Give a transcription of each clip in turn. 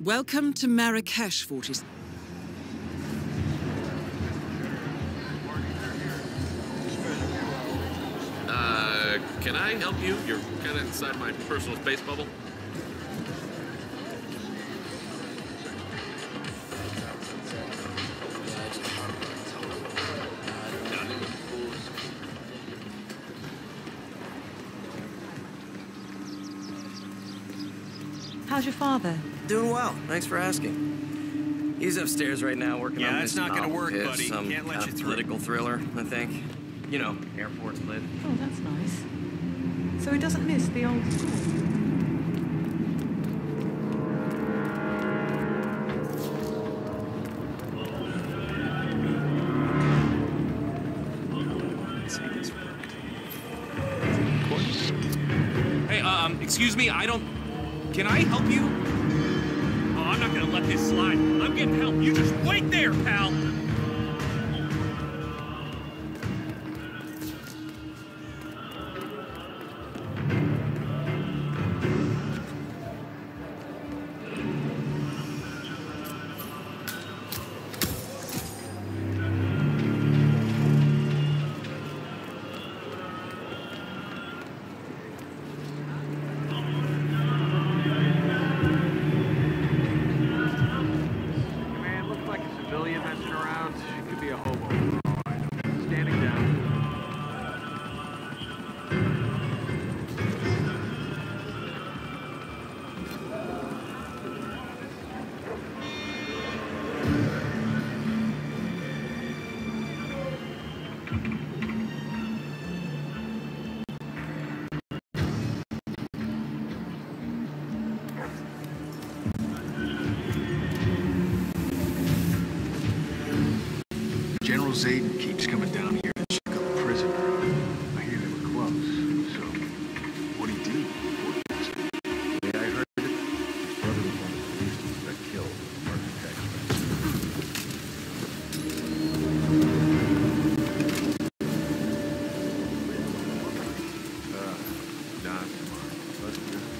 Welcome to Marrakesh, 40. Can I help you? You're kind of inside my personal space bubble. How's your father? Doing well. Thanks for asking. He's upstairs right now working on this that's not gonna novel work, pitch, buddy. some Can't let you through. political thriller, I think. You know, airports lit. Oh, that's nice. So he doesn't miss the old school. Hey, excuse me, can I help you? Oh, I'm not gonna let this slide. I'm getting help. You just wait there, pal! General Zayden keeps coming down here to check up the prisoner. I hear they were close, so what'd he do? The way I heard it, his brother was one of the police that got killed in Marrakesh. Don, let's do it.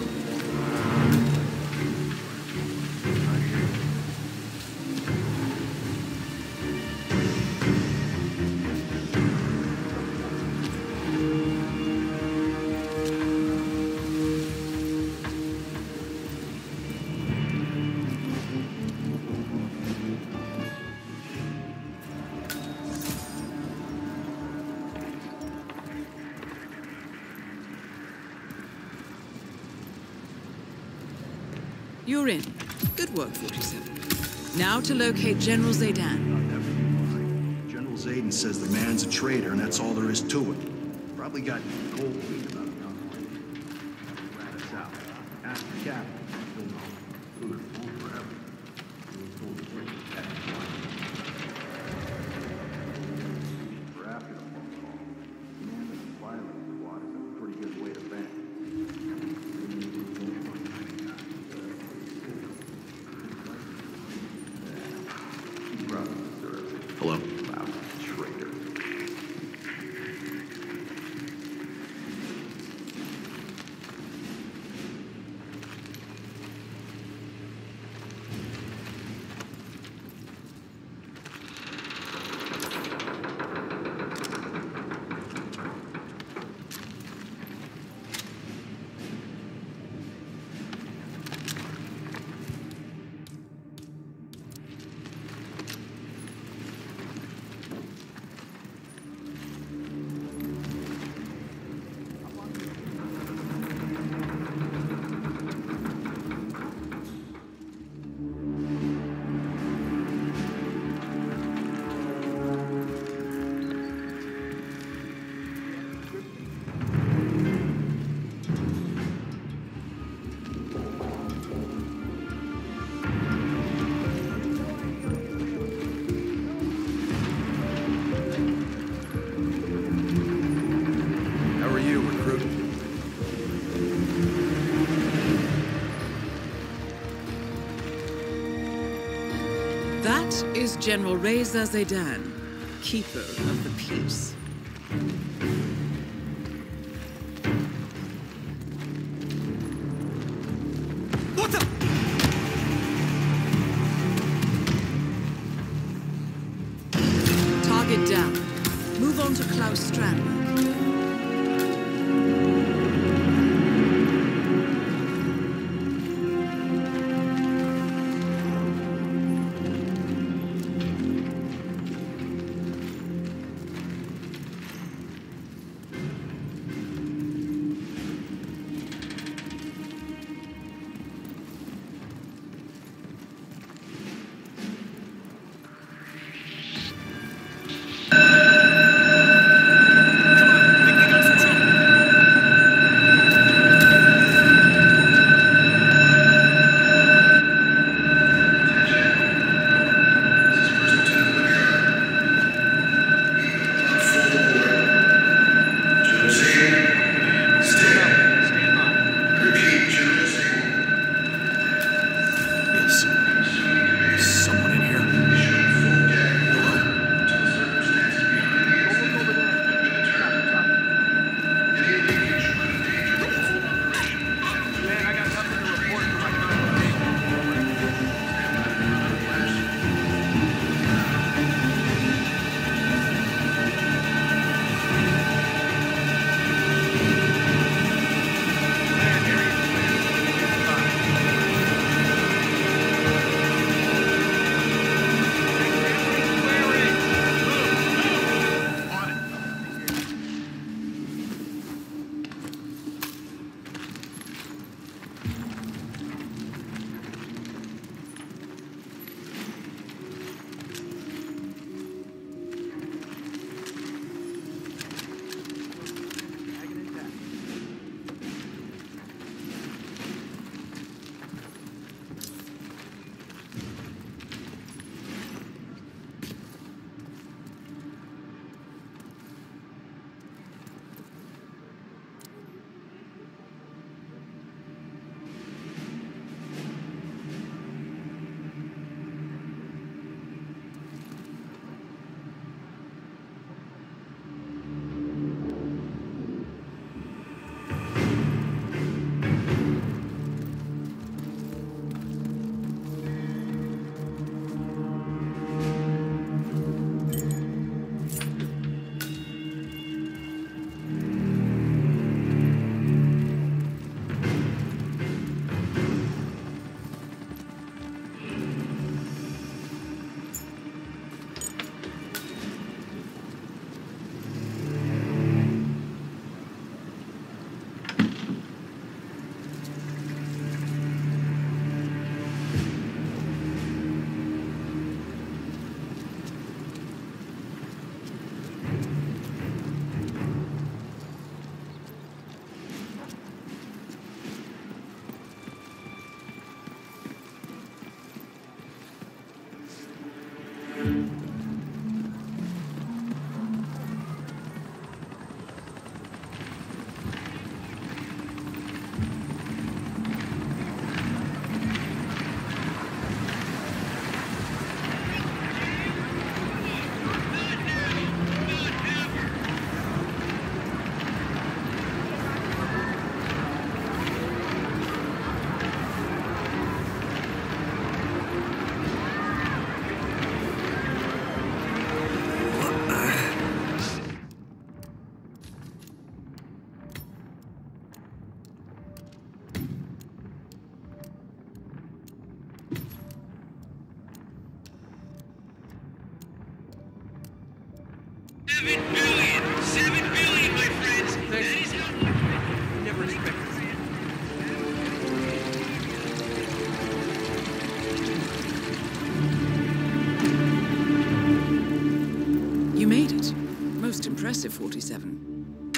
I hear you. You're in. Good work, 47. Now to locate General Zayden. General Zayden says the man's a traitor, and that's all there is to it. Probably got cold feet about a gunfight. Rat us out. Ask the captain. He'll know. Who is fool forever. He was told to bring the captain. We're after the phone call. Commanding the firing squad is a pretty good way to bank. Hello? Wow, traitor. That is General Reza Zayden, Keeper of the Peace. What the?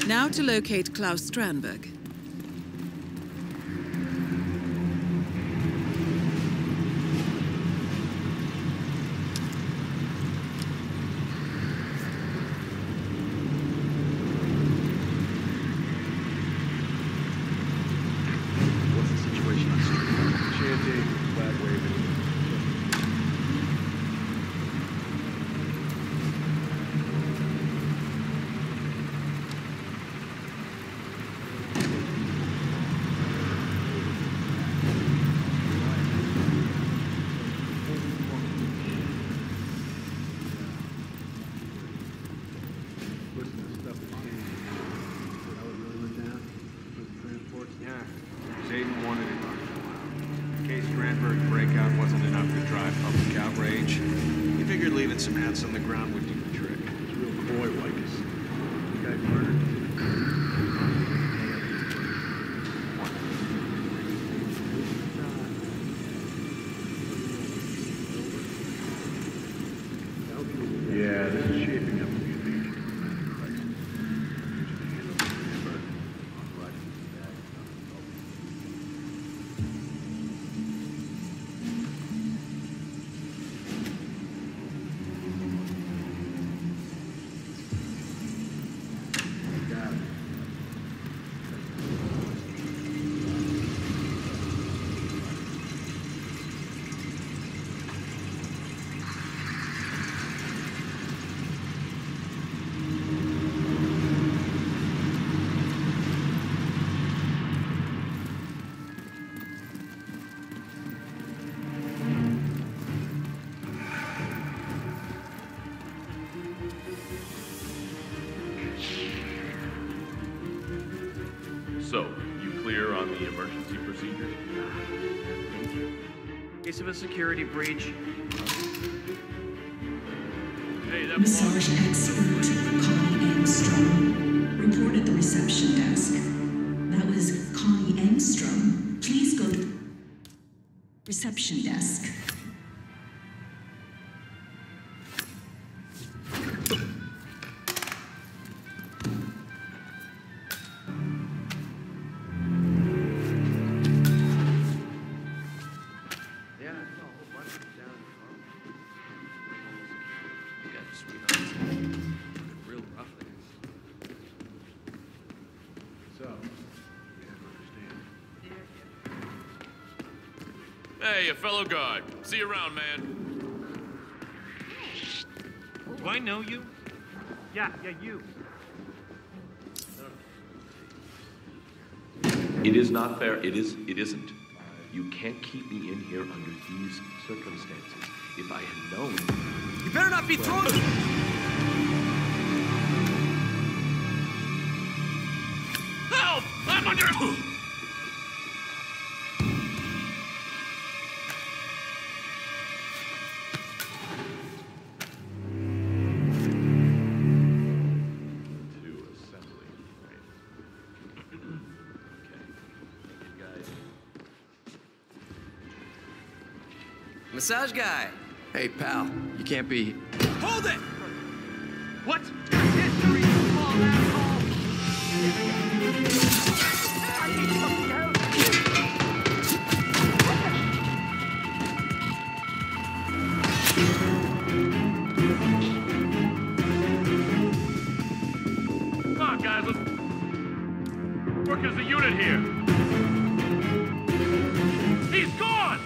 Now to locate Klaus Strandberg. What's the situation on street? Chanting, flag waving. Yeah, Zayden wanted it. In case Strandberg's breakout wasn't enough to drive public outrage, he figured leaving some hats on the ground would do the trick. It's real coy like us. The guy murdered. Yeah, this is shaping up to be a major dramatic crisis. So, you clear on the emergency procedure? In case of a security breach. Hey, that Massage expert Connie Engstrom. Report at the reception desk. That was Connie Engstrom. Please go to reception desk. Yeah, I saw a whole bunch of them down in the You guys are sweethearts. Looking real rough there. So, you have to understand. Hey, a fellow guard. See you around, man. Do I know you? Yeah, you. It is not fair. It isn't. You can't keep me in here under these circumstances. If I had known... You better not be throwing... Help! I'm under... to assembly, right? Okay. You guys... Massage guy. Hey, pal. You can't be... Hold it! What? History, you small asshole! Come on, guys, let's work as a unit here. He's gone!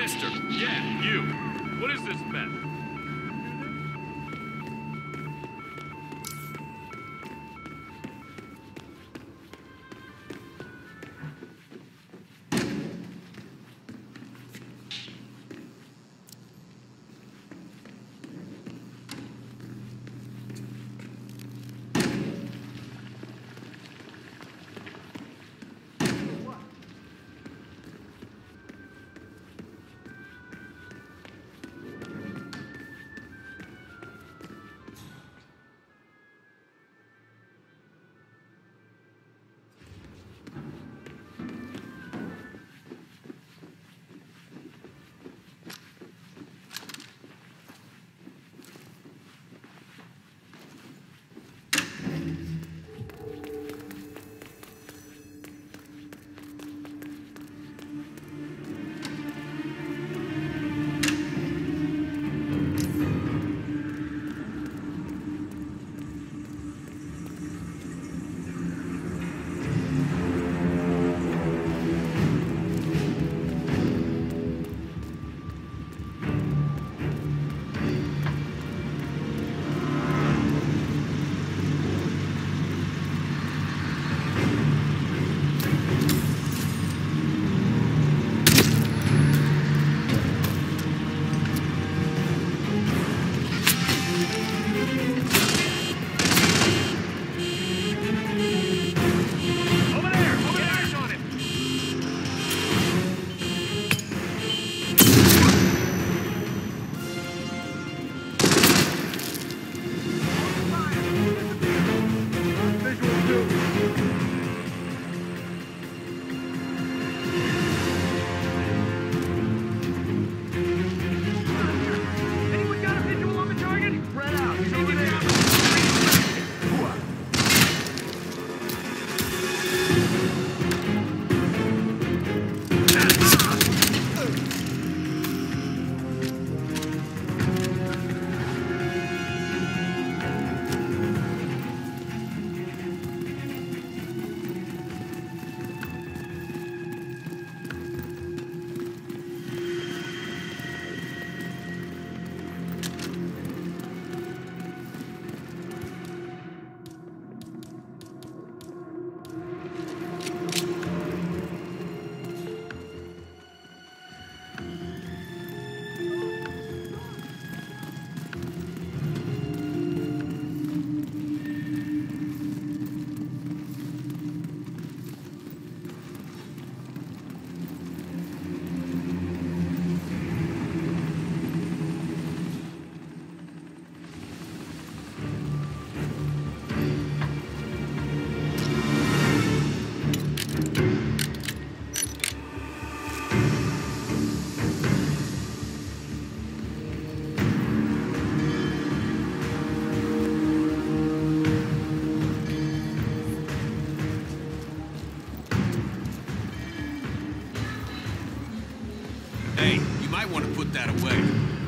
mister. Yeah, you. What is this mess? Hey, you might want to put that away.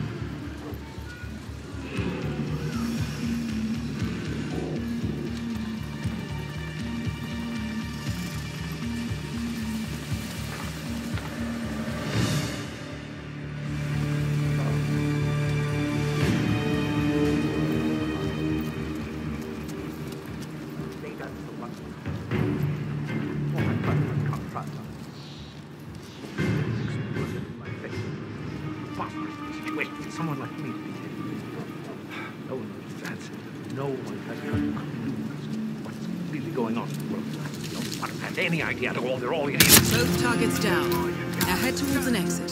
Someone like me to be here. No one understands it. No one has got a clue what's really going on in the world. No one has any idea at all. They're all idiots. Both targets down. Now head towards an exit.